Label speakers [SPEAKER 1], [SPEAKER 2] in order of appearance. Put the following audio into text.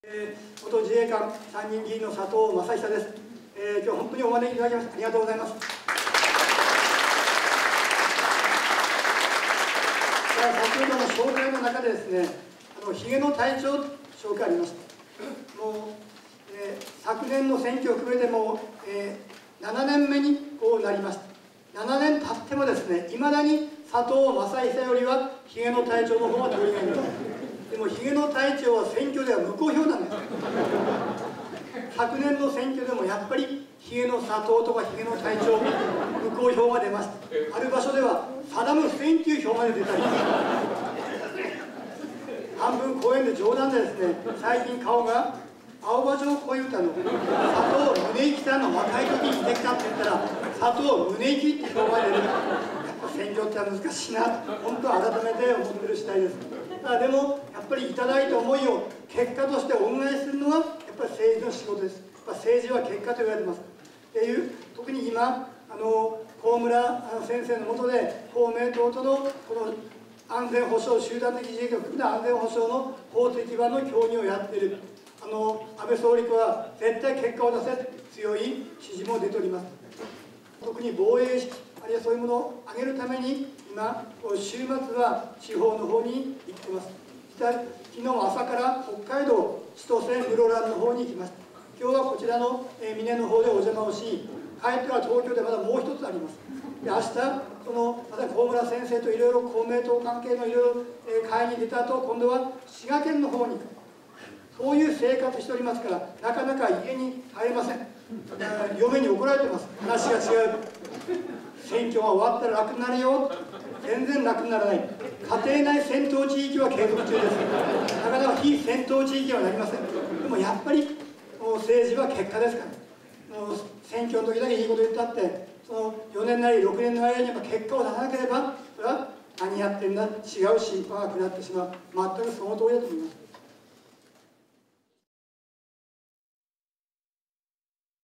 [SPEAKER 1] 元自衛官参議院議員の佐藤正久です。今日本当にお招きいただきましてありがとうございます。先ほどの紹介の中でですね、ひげの隊長紹介ありました。もう、昨年の選挙を含めても、7年目にこうなりました。7年経ってもですね、いまだに佐藤正久よりはひげの隊長の方が通りがいいんです。でもひげの隊長は選挙では無効票なんです。昨年の選挙でもやっぱりひげの佐藤とかひげの隊長無効票が出ました。ある場所ではサダム・フセインという票まで出たり、半分公園で冗談でですね、最近顔が青葉城恋歌の佐藤宗行さんの若い時に出てきたって言ったら佐藤宗行って票が出る。やっぱ選挙って難しいな、本当改めて思ってる次第です。でもやっぱりいただいた思いを結果として恩返しするのがやっぱり政治の仕事です。やっぱ政治は結果と言われてます。っていう特に今高村先生の下で公明党とのこの安全保障集団的自衛権を含めた安全保障の法的基盤の協議をやっている安倍総理は絶対結果を出せ強い指示も出ております。特に防衛意識あるいはそういうものを上げるために今週末は地方の方に行っています。昨日朝から北海道千歳室蘭の方に行きました。今日はこちらの美祢の方でお邪魔をし、帰っては東京でまだもう一つあります。で明日また高村先生といろいろ公明党関係のいろいろ会に出た後、今度は滋賀県の方に行く。そういう生活しておりますから、なかなか家に入れません。嫁に怒られてます。話が違う。選挙が終わったら楽になるよ。全然楽にならない。家庭内戦闘地域は継続中です。なかなか非戦闘地域はなりません。でもやっぱり政治は結果ですから。選挙の時だけいいこと言ったって、その4年なり6年の間にやっぱ結果を出さなければ、それは何やってんだ、違う審判が下ってしまう。全くその通りだと思います。